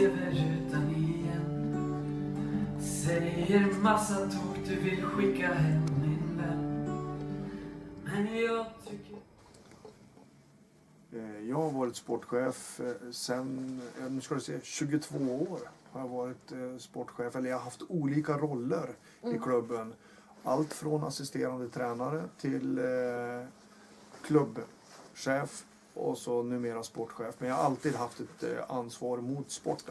TV-rutan igen. Säger massa tok du vill skicka hem min vän. Men jag tycker... Jag har varit sportchef sen, nu ska du se, 22 år har jag varit sportchef. Eller jag har haft olika roller i klubben. Allt från assisterande tränare till klubbchef och så numera sportchef. Men jag har alltid haft ett ansvar mot sporten.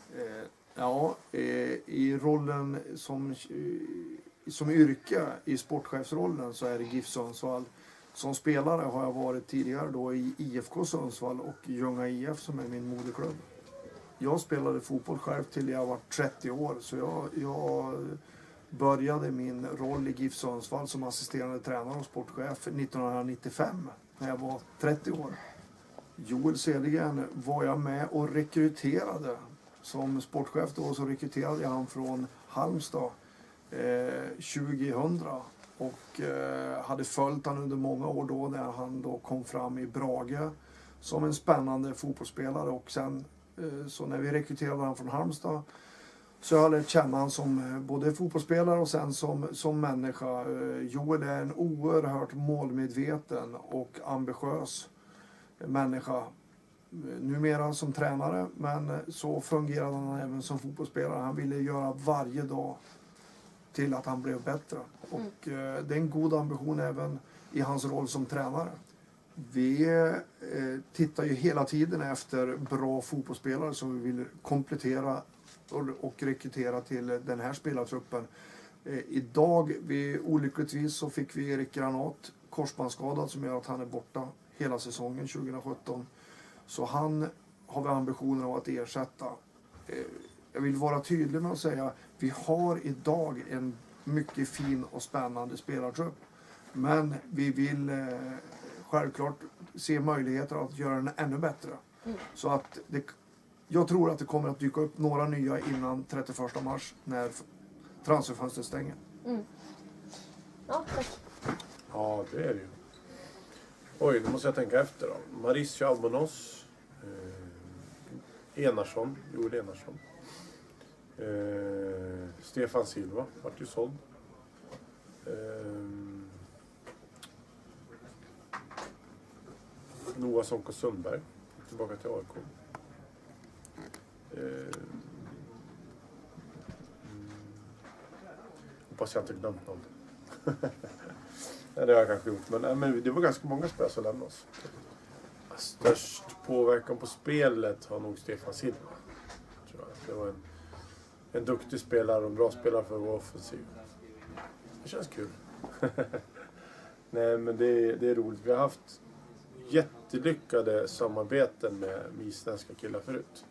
I rollen som yrke i sportchefsrollen så är det GIF Sundsvall. Som spelare har jag varit tidigare då i IFK Sundsvall och Ljunga IF som är min moderklubb. Jag spelade fotboll själv till jag var 30 år så jag började min roll i GIF Sundsvall som assisterande tränare och sportchef 1995 när jag var 30 år. Joel Cedergren var jag med och rekryterade. Som sportchef då så rekryterade jag han från Halmstad 2000 och hade följt han under många år då när han då kom fram i Brage som en spännande fotbollsspelare och sen så när vi rekryterade han från Halmstad så jag lärt känna han som både fotbollsspelare och sen som människa. Joel är en oerhört målmedveten och ambitiös människa. Numera som tränare, men så fungerade han även som fotbollsspelare. Han ville göra varje dag till att han blev bättre. Och det är en god ambition även i hans roll som tränare. Vi tittar ju hela tiden efter bra fotbollsspelare som vi vill komplettera och rekrytera till den här spelartruppen. Idag, olyckligtvis, så fick vi Erik Granat korsbandsskadad som gör att han är borta hela säsongen 2017. Så han har vi ambitionen av att ersätta. Jag vill vara tydlig med att säga vi har idag en mycket fin och spännande spelartrupp. Men vi vill självklart se möjligheter att göra den ännu bättre. Så att jag tror att det kommer att dyka upp några nya innan 31 mars när transferfönstret stänger. Ja, tack. Ja, det är det ju. Oj, nu måste jag tänka efter då. Mauricio Albonos, Enarsson, Joel Enarsson. Stefan Silva, vart ju såld. Noah Sonko Sundberg, tillbaka till AIK. Hoppas jag inte glömt någon. Ja, det har jag kanske gjort, men det var ganska många spelare som lämnade oss. Störst påverkan på spelet har nog Stefan Silva. Tror jag. Det var en duktig spelare och en bra spelare för vår offensiv. Det känns kul. Nej, men det är roligt. Vi har haft jättelyckade samarbeten med isländska killar förut.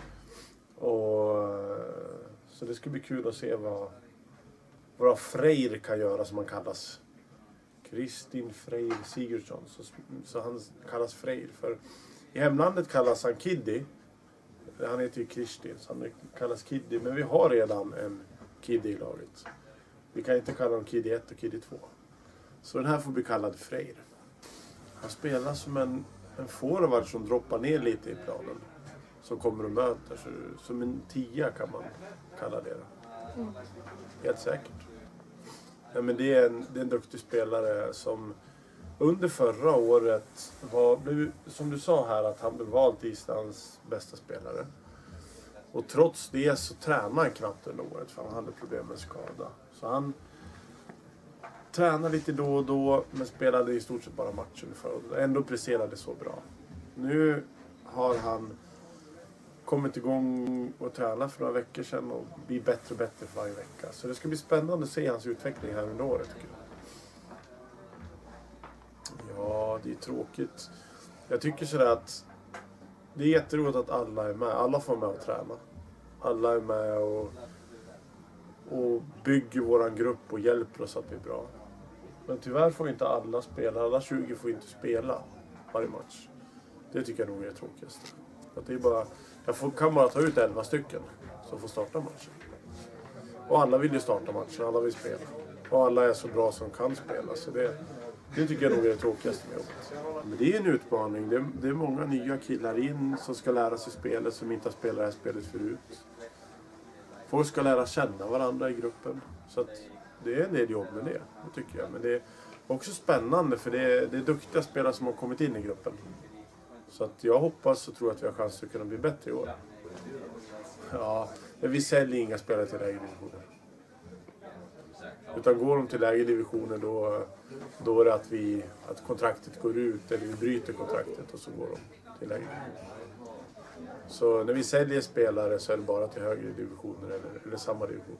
Så det ska bli kul att se vad våra Freyr kan göra, som man kallas. Kristin Freyr Sigurdsson. Så han kallas Freyr. För i hemlandet kallas han Kiddy. Han heter ju Kristin, så han kallas Kiddy. Men vi har redan en Kiddy i laget. Vi kan inte kalla honom Kiddy 1 och Kiddy 2. Så den här får bli kallad Freyr. Han spelar som en forward som droppar ner lite i planen. Som kommer och möter. Som en 10 kan man kalla det. Helt säkert. Ja, men det är en duktig spelare som under förra året blev, som du sa här, att han blev vald till Islands bästa spelare. Och trots det så tränade han knappt under året för han hade problem med skada. Så han tränade lite då och då men spelade i stort sett bara matcher och ändå presterade så bra. Nu har han kommit igång och träna för några veckor sedan och blir bättre och bättre för varje vecka. Så det ska bli spännande att se hans utveckling här under året, tycker jag. Ja, det är tråkigt. Jag tycker sådär att det är jätteroligt att alla är med. Alla får med och träna. Alla är med och bygger våran grupp och hjälper oss att bli bra. Men tyvärr får inte alla spela. Alla 20 får inte spela varje match. Det tycker jag nog är det tråkigaste. Att det är bara, kan bara ta ut 11 stycken som får starta matchen. Och alla vill ju starta matchen, alla vill spela. Och alla är så bra som kan spela. Så det Det tycker jag nog är det tråkigaste med jobbet. Men det är en utmaning. Det är många nya killar in som ska lära sig spelet som inte har spelat det här spelet förut. Folk ska lära känna varandra i gruppen. Så att det är en del jobb med det tycker jag. Men det är också spännande för det är duktiga spelare som har kommit in i gruppen. Så att jag hoppas och tror att vi har chans att kunna bli bättre i år. Ja, men vi säljer inga spelare till lägre divisioner. Utan går de till lägre divisioner då är det att kontraktet går ut eller vi bryter kontraktet och så går de till lägre divisioner. Så när vi säljer spelare så är det bara till högre divisioner eller samma division.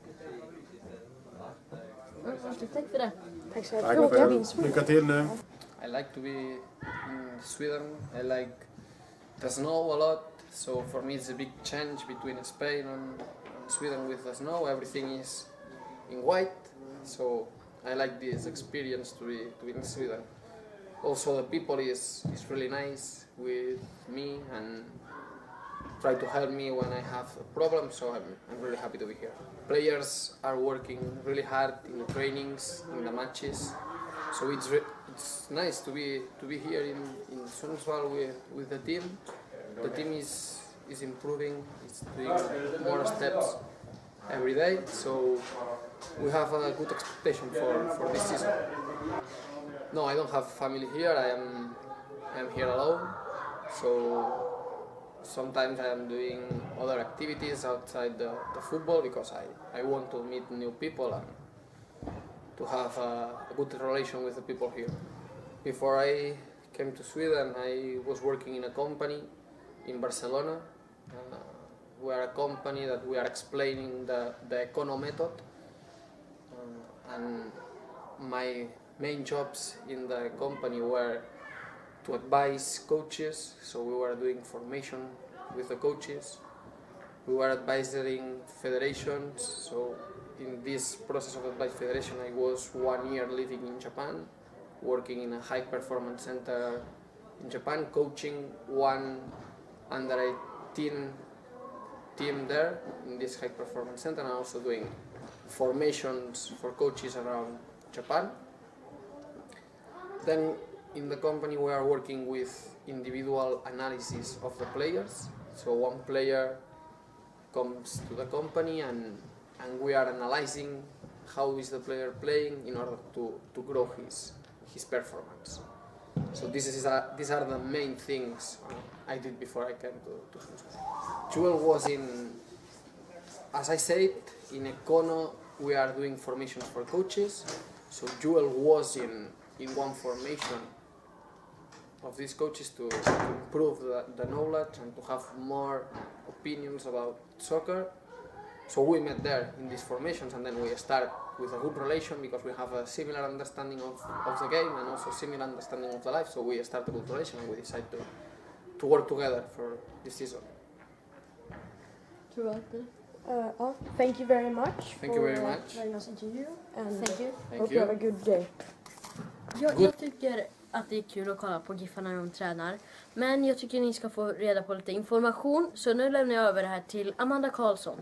Tack för det. Tack så Tack själv. Lycka till nu. I like to be in Sweden. I like the snow a lot. So for me it's a big change between Spain and Sweden with the snow. Everything is in white. So I like this experience to be in Sweden. Also the people is really nice with me and try to help me when I have a problem, so I'm really happy to be here. Players are working really hard in the trainings, in the matches, so it's nice to be here in Sundsvall with the team. The team is improving, it's doing more steps every day, so we have a good expectation for this season. No, I don't have family here. I'm here alone, so sometimes I am doing other activities outside the football because I want to meet new people and to have a good relation with the people here. Before I came to Sweden, I was working in a company in Barcelona. We are a company that we are explaining the Econo method, and my main jobs in the company were to advise coaches, so we were doing formation with the coaches. We were advising federations, so in this process of advice federation I was 1 year living in Japan, working in a high performance center in Japan, coaching one under 18 team there in this high performance center, and also doing formations for coaches around Japan. Then in the company we are working with individual analysis of the players. So one player comes to the company and we are analyzing how is the player playing in order to grow his performance. So these are the main things I did before I came to Sundsvall. Jewel was as I said, in Econo we are doing formations for coaches. So Jewel was in one formation of these coaches to improve the knowledge and to have more opinions about soccer. So we met there in these formations, and then we start with a good relation because we have a similar understanding of the game and also similar understanding of the life. So we start a good relation and we decide to work together for this season. Thank you very much. Thank you very much. Very nice interview. And Thank you. Hope you have a good day. Jag tycker att det är kul att kolla på Giffarna när de tränar. Men jag tycker ni ska få reda på lite information. Så nu lämnar jag över det här till Amanda Karlsson.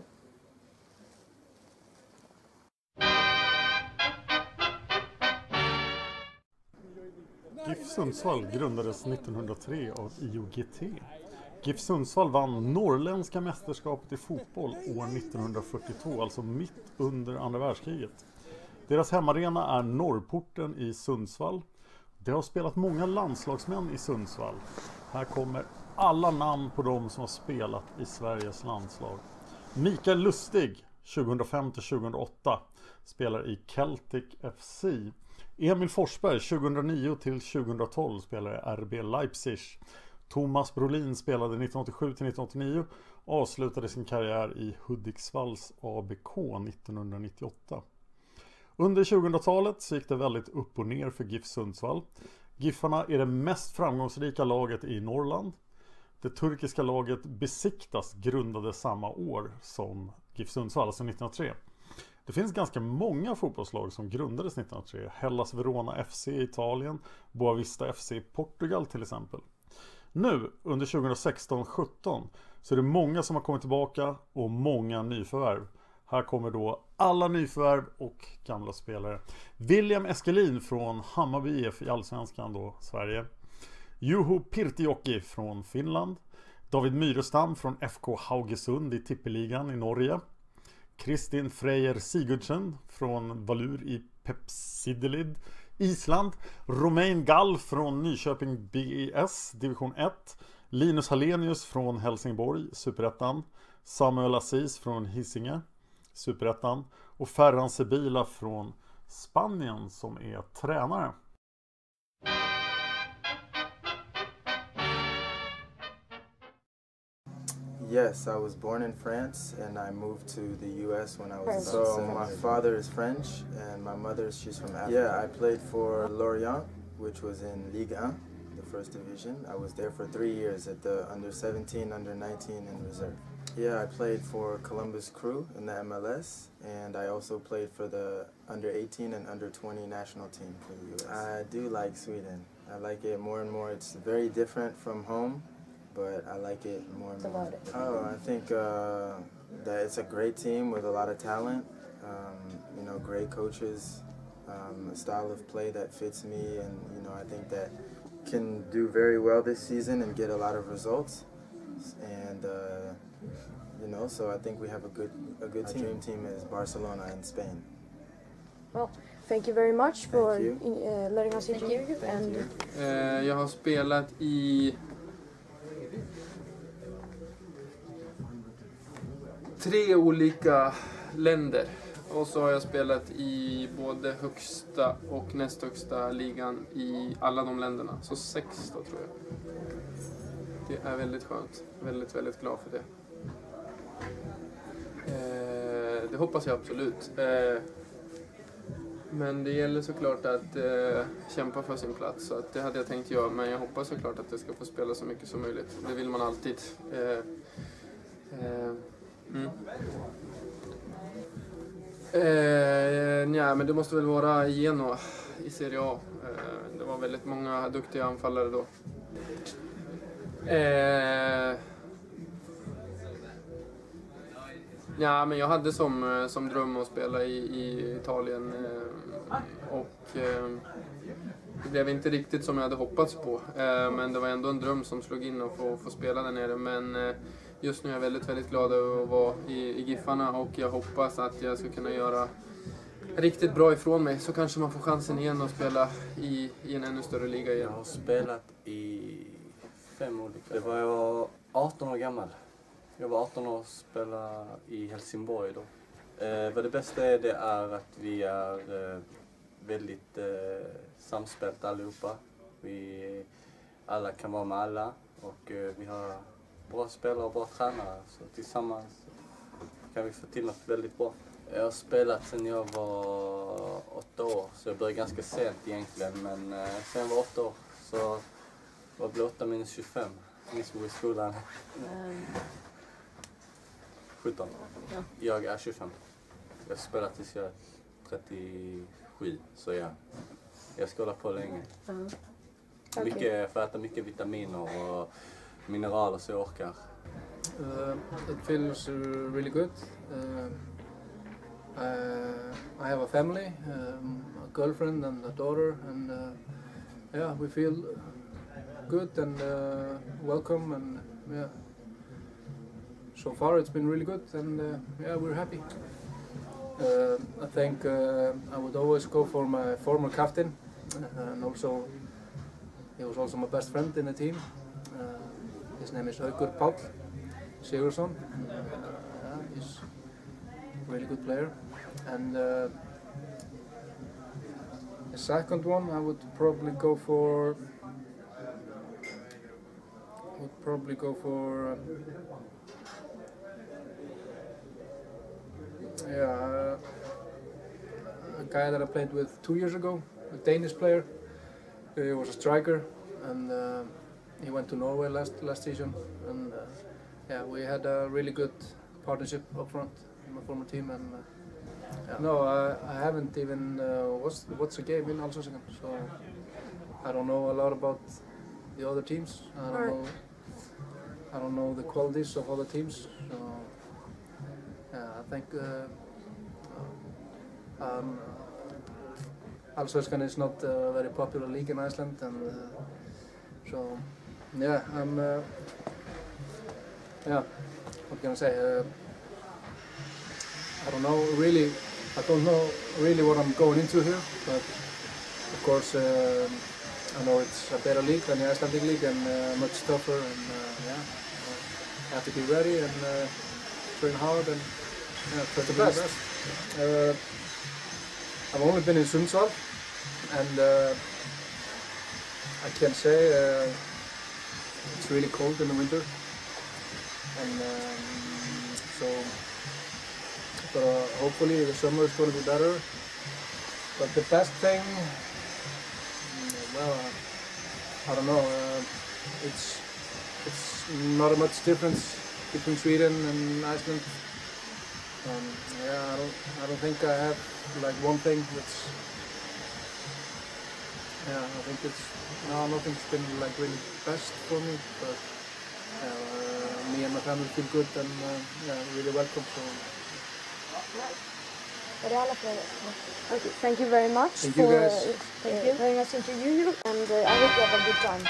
GIF Sundsvall grundades 1903 av IOGT. GIF Sundsvall vann norrländska mästerskapet i fotboll år 1942, alltså mitt under andra världskriget. Deras hemmarena är Norrporten i Sundsvall. Det har spelat många landslagsmän i Sundsvall. Här kommer alla namn på dem som har spelat i Sveriges landslag. Mikael Lustig, 2005-2008, spelar i Celtic FC. Emil Forsberg, 2009-2012, spelar i RB Leipzig. Thomas Brolin spelade 1987-1989 och avslutade sin karriär i Hudiksvalls ABK 1998. Under 2000-talet så gick det väldigt upp och ner för GIF Sundsvall. Giffarna är det mest framgångsrika laget i Norrland. Det turkiska laget Besiktas grundades samma år som GIF Sundsvall, alltså 1903. Det finns ganska många fotbollslag som grundades 1903. Hellas Verona FC i Italien, Boavista FC i Portugal till exempel. Nu, under 2016-17, så är det många som har kommit tillbaka och många nyförvärv. Här kommer då alla nyförvärv och gamla spelare. William Eskelin från Hammarby IF i Allsvenskan då, Sverige. Juho Pirtijoki från Finland. David Myrestam från FK Haugesund i Tippeligan i Norge. Kristin Freyr Sigurdsen från Valur i Pepsidelid, Island. Romain Gall från Nyköping BES, division 1. Linus Hallenius från Helsingborg, Superettan. Samuel Aziz från Hisingen, Superettan. Och Ferran Sebila från Spanien som är tränare. Yes, I was born in France and I moved to the US when I was about 7. So my father is French and my she's from Africa. Yeah, I played for Lorient, which was in Ligue 1, the first division. I was there for 3 years at the under 17, under 19 and reserve. Yeah, I played for Columbus Crew in the MLS and I also played for the under 18 and under 20 national team for the US. I do like Sweden. I like it more and more. It's very different from home. But I like it more and more. Oh, I think that it's a great team with a lot of talent. You know, great coaches, a style of play that fits me, and you know, I think that can do very well this season and get a lot of results. And you know, so I think we have a good team. Our dream team is Barcelona in Spain. Well, thank you very much for you. letting us interview you. And Jag har spelat i 3 olika länder och så har jag spelat i både högsta och näst högsta ligan i alla de länderna. Så 6 då tror jag. Det är väldigt skönt. Väldigt, väldigt glad för det. Det hoppas jag absolut. Men det gäller såklart att kämpa för sin plats. Så att det hade jag tänkt göra, men jag hoppas såklart att jag ska få spela så mycket som möjligt. Det vill man alltid. Ja, men det måste väl vara Genoa i Serie A. Det var väldigt många duktiga anfallare då. Ja, men jag hade som dröm att spela i Italien och det blev inte riktigt som jag hade hoppats på. Men det var ändå en dröm som slog in och få spela där nere. Men just nu är jag väldigt, väldigt glad över att vara i Giffarna och jag hoppas att jag ska kunna göra riktigt bra ifrån mig. Så kanske man får chansen igen att spela i en ännu större liga igen. Jag har spelat i 5 olika. Det var jag var 18 år gammal. Jag var 18 år och spelade i Helsingborg då. Vad det bästa är, det är att vi är väldigt samspelt allihopa. Vi alla kan vara med alla och vi har bra spelare och bra tränare. Så tillsammans kan vi få till något väldigt bra. Jag har spelat sedan jag var 8 år, så jag började ganska sent egentligen. Men sen jag var 8 år så var det 8 minus 25. Minns vi i skolan. 17. Ja. Jag är 25. Jag har spelat tills jag är 37, så jag ska hålla på länge. Mycket, för att äta mycket vitaminer och mineraler så jag orkar. It feels really good. I have a family, a girlfriend and a daughter, and yeah, we feel good and welcome, and yeah. So far it's been really good, and yeah, we're happy. I think I would always go for my former captain, and also he was also my best friend in the team. His name is Haukur Páll Sigurðsson. He's a really good player. And the second one I would probably go for. Yeah, a guy that I played with 2 years ago, a Danish player. He was a striker, and he went to Norway last season. And yeah, we had a really good partnership up front in my former team. And yeah. No, I haven't even watched the game in Allsvenskan, so I don't know a lot about the other teams. I don't know the qualities of other teams. So yeah, I think Allsvenskan is not a very popular league in Iceland, and so yeah, what can I say? I don't know really what I'm going into here, but of course I know it's a better league than the Icelandic league and much tougher, and I have to be ready and train hard and try the best. I've only been in Sundsvall, and I can say it's really cold in the winter, and so. But hopefully the summer is going to be better. But the best thing, well, I don't know. It's not much difference between Sweden and Iceland. Yeah, I don't think I have like one thing which. Yeah, I think nothing's been like really best for me. But me and my family feel good and really welcome. So. Okay, thank you very much thank you guys. for letting us interview you, and I hope you have a good time.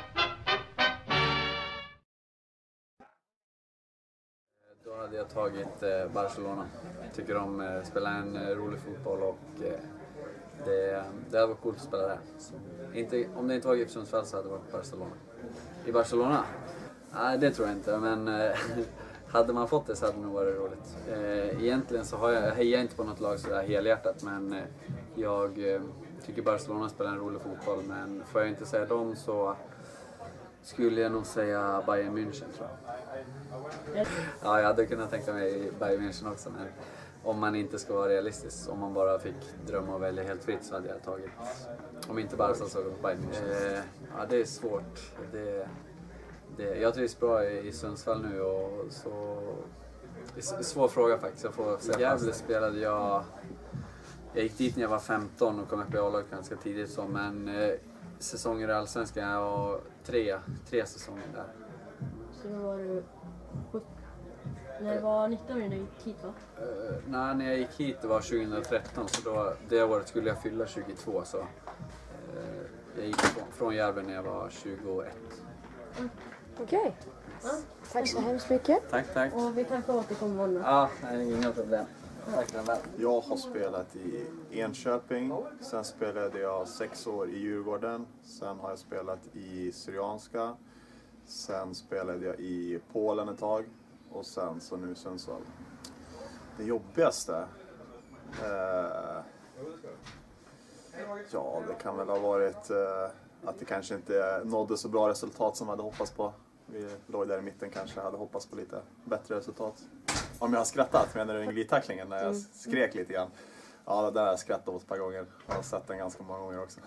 Då hade jag tagit Barcelona. Tycker de spelar en rolig fotboll och det hade varit coolt att spela där. Så om det inte var GIF Sundsvall så hade det varit Barcelona. I Barcelona? Nej, det tror jag inte, men hade man fått det så hade det nog varit roligt. Egentligen så hejar jag inte på något lag sådär helhjärtat, men jag tycker Barcelona spelar en rolig fotboll. Men får jag inte säga dem så skulle jag nog säga Bayern München, tror jag. Ja, jag hade kunnat tänka mig Bayern München också, men om man inte ska vara realistisk, om man bara fick drömma och välja helt fritt så hade jag tagit, om inte Barca så Bayern München. Ja, det är svårt. Jag trivs bra i Sundsvall nu och så. Det är en svår fråga faktiskt. Jag får säga. Gävle spelade jag gick dit när jag var 15 och kom upp i A-laget ganska tidigt så, men säsonger i Allsvenskan, jag var tre säsonger där. Så då var du när du var 19 när du gick hit, va? Nej, när jag gick hit det var 2013, så då, det året skulle jag fylla 22, så jag gick från Järven när jag var 21. Okej. Tack så hemskt mycket. Tack. Och vi kanske återkommer imorgon. Ja, inga problem. Tack för den. Jag har spelat i Enköping, sen spelade jag 6 år i Djurgården, sen har jag spelat i Syrianska, sen spelade jag i Polen ett tag och sen så nu Sundsvall. Det jobbigaste? Ja, det kan väl ha varit att det kanske inte nådde så bra resultat som jag hade hoppats på. Vi låg där i mitten, kanske hade hoppats på lite bättre resultat. Om jag har skrattat, menar du en glidtacklingen när jag skrek lite grann? Ja, det där har jag skrattat åt ett par gånger. Jag har sett den ganska många gånger också.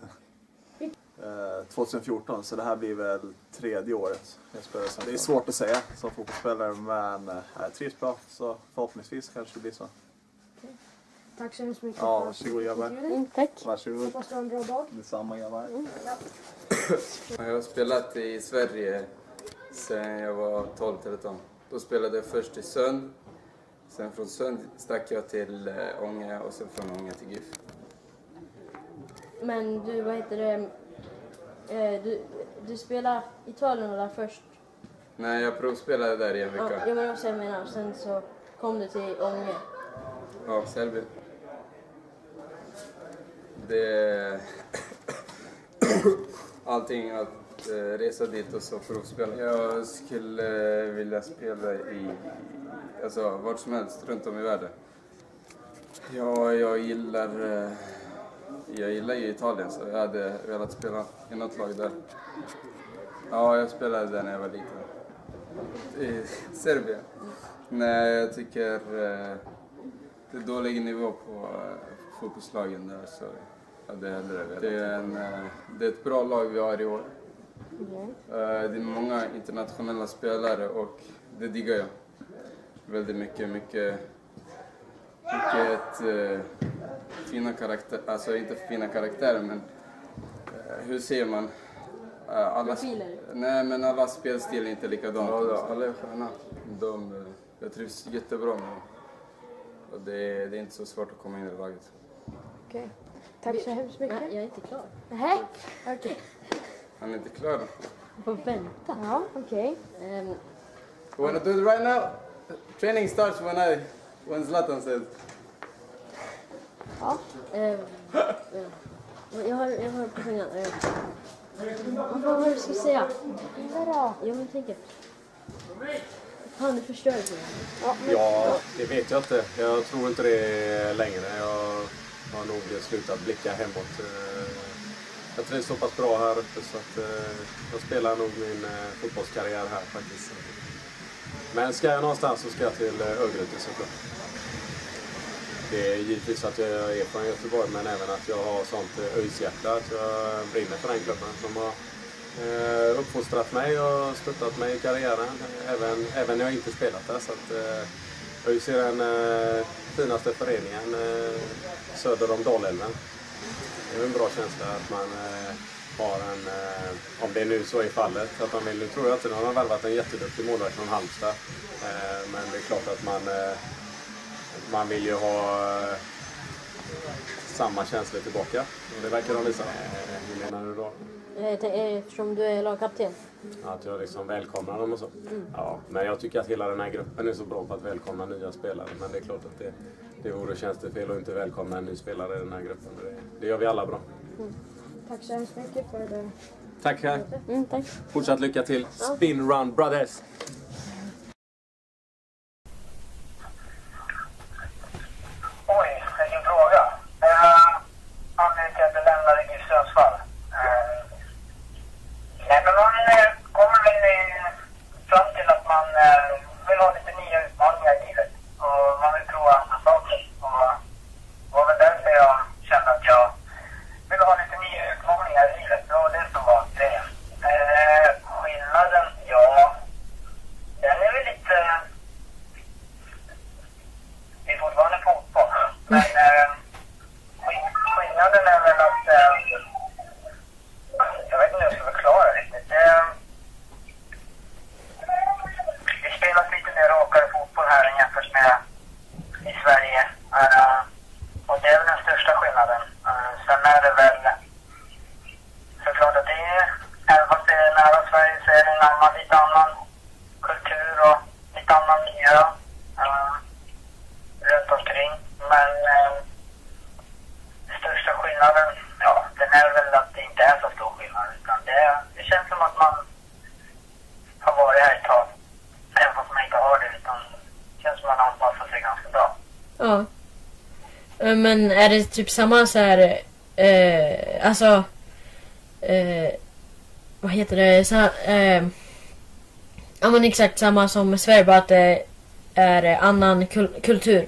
2014, så det här blir väl 3:e året jag spelar. Det är svårt att säga som fotbollsspelare, men jag trivs bra, så förhoppningsvis kanske det blir så. Tack så hemskt mycket. Ja, varsågod grabbar. Tack. Varsågod. Hoppas du har en bra dag. Detsamma grabbar. Jag har spelat i Sverige sedan jag var 12-13. Då spelade jag först i Sund. Sen från Sund stack jag till Ånge och sen från Ånge till GIF. Men du, vad heter det? Du spelade i Italien där först? Nej, jag provspelade där i en vecka. Ja, men också jag menar. Sen så kom du till Ånge. Ja, Serbien. Det allting att resa dit och så provspela. Jag skulle vilja spela alltså vart som helst runt om i världen. Ja, jag gillar ju Italien, så jag hade velat spela i något lag där. Ja, jag spelade där när jag var liten. I Serbien. Nej, jag tycker det är dålig nivå på fotbollslagen där, så jag hade hellre velat. Det är ett bra lag vi har i år. Det är många internationella spelare och det diggar jag väldigt mycket fina karaktärer, alltså inte fina karaktärer, men hur ser man alla spelstil är inte likadant. Ja, alla är sköna. Jag trivs jättebra med dem. Och det är inte så svårt att komma in i laget. Okej. Tack så hemskt mycket. Nej, jag är inte klar. Nej, okej. Han är inte klar. Jag får vänta. Ja, okej. You wanna do it right now? Training starts when Zlatan says. Ja. Jag har på fingran. Vad var det du ska säga? Vadå? Jo, men tänker. Fan, du förstör det. Ja, det vet jag inte. Jag tror inte det längre. Jag har nog slutat blicka hemåt. Jag trivs så pass bra här uppe så att jag spelar nog min fotbollskarriär här faktiskt. Men ska jag någonstans så ska jag till Örgryte såklart. Det är givetvis att jag är från Göteborg men även att jag har sånt öjshjärta att jag brinner för den klubben som har uppfostrat mig och stöttat mig i karriären även när jag inte spelat där. Så att ÖIS är den finaste föreningen söder om Dalälven. Det är en bra känsla att man har en, om det nu så är fallet, att man vill, nu tror jag inte att man har värvat en jätteduktig målvakt från Halmstad. Men det är klart att man vill ju ha samma känslor tillbaka. Och det verkar de visa. Hur menar du då? Eftersom du är lagkapten. Att jag liksom välkomnar dem och så. Ja, men jag tycker att hela den här gruppen är så bra på att välkomna nya spelare. Men det är klart att det vore tjänstefel att inte välkomna en ny spelare i den här gruppen. Det gör vi alla bra. Tack så hemskt mycket för det. Tack här. Tack. Fortsatt lycka till. Spin Run Brothers. Oj, vilken fråga. Anledningen till att jag lämnade GIF Sundsvall. Nej, men man kommer väl fram till att man vill ha lite nya utmaningar i livet. Och man vill prova andra saker. Och det var väl därför jag kände att jag ville ha lite nya utmaningar i livet. Det var det som var grejen. Skillnaden, ja, den är väl lite... Det är fortfarande fotboll. Men skillnaden är väl att... jag vet inte hur jag ska förklara riktigt. Det spelas lite mer rakare fotboll här än jämfört med i Sverige. Och det är väl den största skillnaden. Sen är det väl såklart att det är, även fast det är nära Sverige så är det en annan, lite annan kultur och lite annan miljö runt omkring. Men största skillnaden, ja, den är väl att det inte är så stor skillnad. Utan det känns som att man har varit här ett tag. Även fast man inte har det, utan det känns som att man anpassar sig ganska bra. Ja. Men är det typ samma så här, alltså, vad heter det, så här, ja men exakt samma som Sverige, bara att det är annan kultur.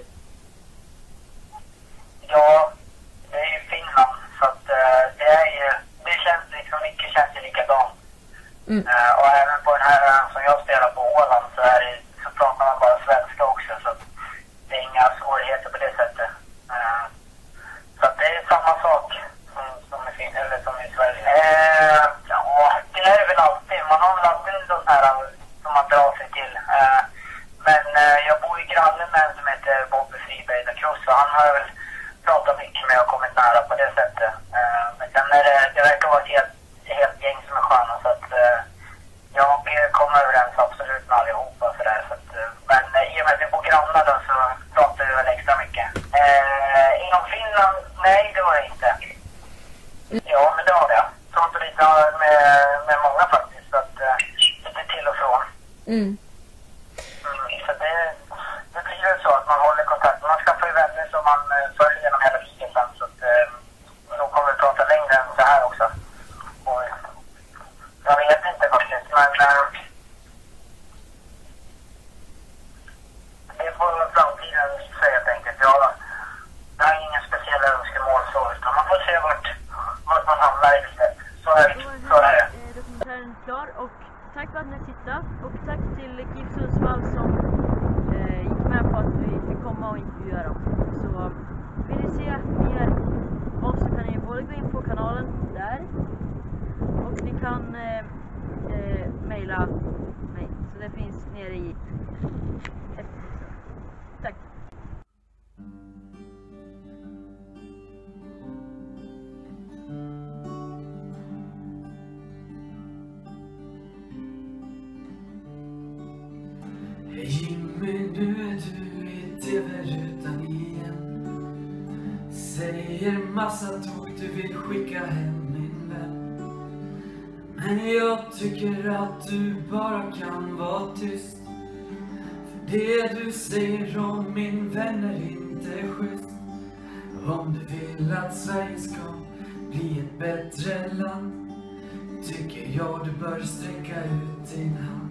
Ja, det är ju Finland, så att det känns liksom, mycket känns det likadant. Och även på den här som jag spelar på Åland så pratar man bara svenska också, så att det är inga svårigheter på det sättet. Så att det är samma sak som i Finland, eller som i Sverige. Ja, det är väl alltid, man har väl alltid de här som man drar sig till. Men jag bor i grannen med en som heter Bobby Friberg da Cruz, så han har väl pratat mycket med och kommit nära på det sättet. Men sen är det verkar vara ett helt gäng som är sköna, så att jag kommer överens absolut med allihopa och sådär. Så att, men i och med att vi bor grannar då så pratar vi väl extra mycket. Inom Finland, nej det var det inte. Ja, men det har jag. Pratar lite med många faktiskt, så att lite till och från. Så det blir ju så att man håller kontakt. Man skaffar ju vänner som man följer genom hela livet sen, så att då kommer vi prata längre än så här också. Och jag vet inte faktiskt, men det får framtiden säga helt enkelt. Jag har ingen speciella önskemål så, utan man får se vart man hamnar i livet. Så är det. Dokumentären är klar, och tack för att ni tittade, och tack till GIF Sundsvall som gick med på att vi fick komma och intervjua dem. Så vill ni se mer oss så kan ni både gå in på kanalen där, och ni kan mejla mig, så det finns nere i eftertexten. Tack! är du i tv-rutan igen. Säger massa tok du vill skicka hem min vän. Men jag tycker att du bara kan vara tyst. För det du säger om min vän är inte schysst. Om du vill att Sverige ska bli ett bättre land, tycker jag du bör sträcka ut din hand.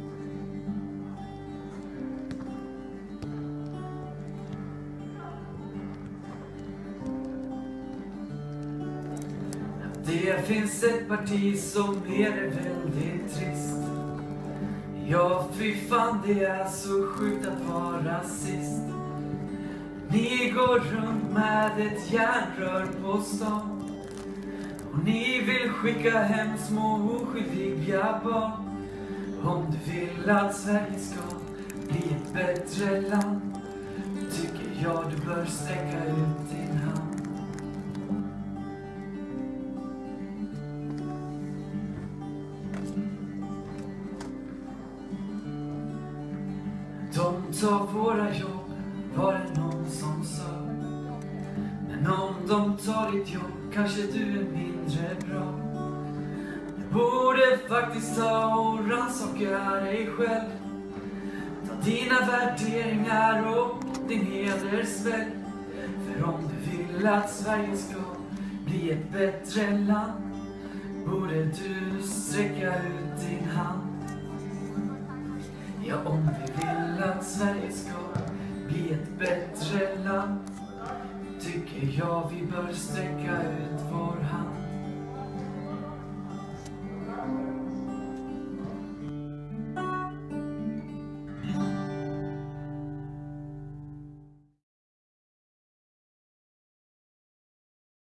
Det finns ett parti som är väldigt trist. Ja, fy fan, det är så sjukt att vara sist. Ni går runt med ett järnrör på stan. Och ni vill skicka hem små oskyldiga barn. Om du vill att Sverige ska bli ett bättre land, tycker jag du bör sträcka ut din hand. De tar våra jobb, var det någon som sa. Men om de tar ditt jobb, kanske du är mindre bra. Du borde faktiskt ta och rannsaka dig själv. Ta dina värderingar och din hedersvälj. För om du vill att Sverige ska bli ett bättre land, borde du sträcka ut din hand. Ja, om vi vill att Sverige ska bli ett bättre land, tycker jag vi bör sträcka ut vår hand.